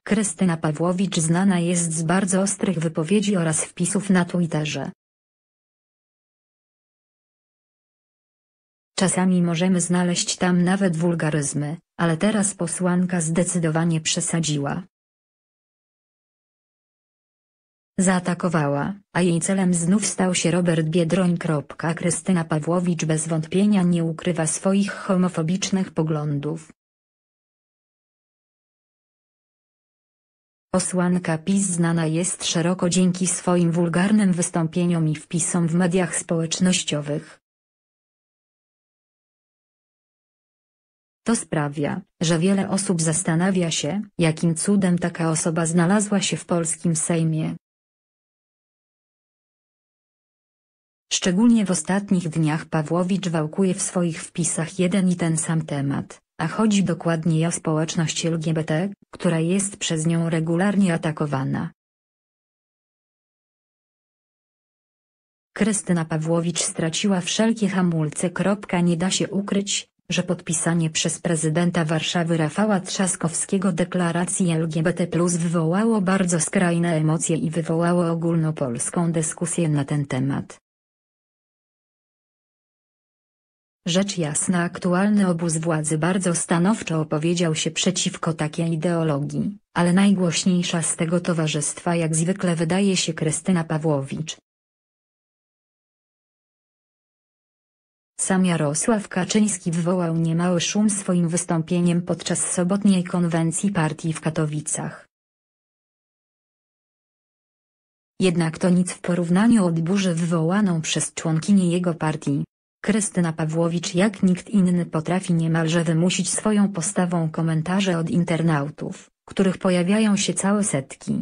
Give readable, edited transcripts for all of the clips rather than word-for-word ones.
Krystyna Pawłowicz znana jest z bardzo ostrych wypowiedzi oraz wpisów na Twitterze. Czasami możemy znaleźć tam nawet wulgaryzmy, ale teraz posłanka zdecydowanie przesadziła. Zaatakowała, a jej celem znów stał się Robert Biedroń. Krystyna Pawłowicz bez wątpienia nie ukrywa swoich homofobicznych poglądów. Posłanka PiS znana jest szeroko dzięki swoim wulgarnym wystąpieniom i wpisom w mediach społecznościowych. To sprawia, że wiele osób zastanawia się, jakim cudem taka osoba znalazła się w polskim Sejmie. Szczególnie w ostatnich dniach Pawłowicz wałkuje w swoich wpisach jeden i ten sam temat, a chodzi dokładnie o społeczność LGBT, która jest przez nią regularnie atakowana. Krystyna Pawłowicz straciła wszelkie hamulce. Nie da się ukryć, że podpisanie przez prezydenta Warszawy Rafała Trzaskowskiego deklaracji LGBT+ wywołało bardzo skrajne emocje i wywołało ogólnopolską dyskusję na ten temat. Rzecz jasna, aktualny obóz władzy bardzo stanowczo opowiedział się przeciwko takiej ideologii, ale najgłośniejsza z tego towarzystwa jak zwykle wydaje się Krystyna Pawłowicz. Sam Jarosław Kaczyński wywołał niemały szum swoim wystąpieniem podczas sobotniej konwencji partii w Katowicach. Jednak to nic w porównaniu od burzy wywołaną przez członkinię jego partii. Krystyna Pawłowicz jak nikt inny potrafi niemalże wymusić swoją postawą komentarze od internautów, których pojawiają się całe setki.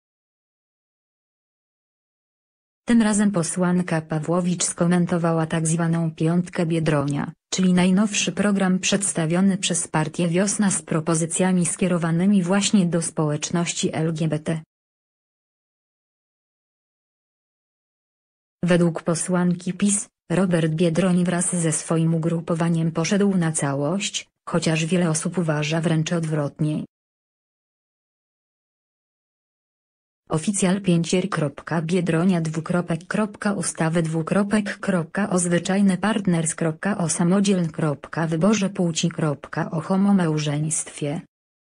Tym razem posłanka Pawłowicz skomentowała tzw. piątkę Biedronia, czyli najnowszy program przedstawiony przez partię Wiosna z propozycjami skierowanymi właśnie do społeczności LGBT. Według posłanki PiS, Robert Biedroń wraz ze swoim ugrupowaniem poszedł na całość, chociaż wiele osób uważa wręcz odwrotnie. Oficjal Biedronia ustawy o zwyczajne partners o samodzieln wyborze płci o homomałżeństwie.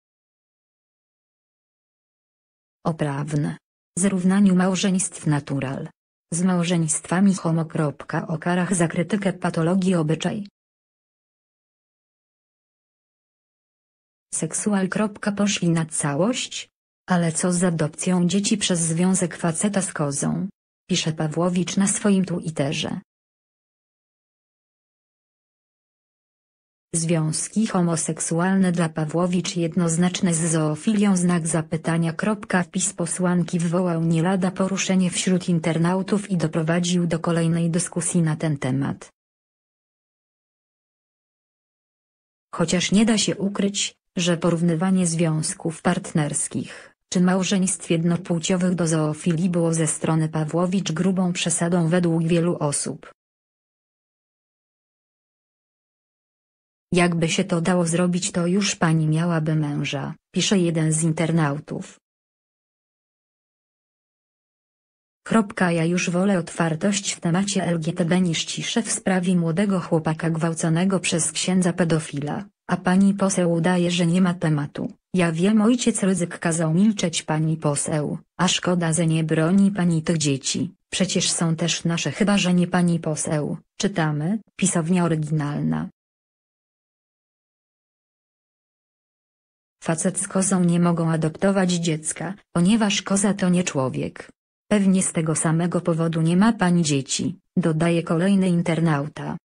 O prawne zrównaniu małżeństw natural z małżeństwami homo. O karach za krytykę patologii obyczaj. Seksual. Poszli na całość? Ale co z adopcją dzieci przez związek faceta z kozą? Pisze Pawłowicz na swoim Twitterze. Związki homoseksualne dla Pawłowicz jednoznaczne z zoofilią znak zapytania. Wpis posłanki wywołał nie lada poruszenie wśród internautów i doprowadził do kolejnej dyskusji na ten temat. Chociaż nie da się ukryć, że porównywanie związków partnerskich, czy małżeństw jednopłciowych do zoofilii było ze strony Pawłowicz grubą przesadą według wielu osób. Jakby się to dało zrobić, to już pani miałaby męża, pisze jeden z internautów. Ja już wolę otwartość w temacie LGBT niż ciszę w sprawie młodego chłopaka gwałconego przez księdza pedofila, a pani poseł udaje, że nie ma tematu. Ja wiem, ojciec Rydzyk kazał milczeć pani poseł, a szkoda, że nie broni pani tych dzieci, przecież są też nasze, chyba że nie pani poseł, czytamy, pisownia oryginalna. Facet z kozą nie mogą adoptować dziecka, ponieważ koza to nie człowiek. Pewnie z tego samego powodu nie ma pani dzieci, dodaje kolejny internauta.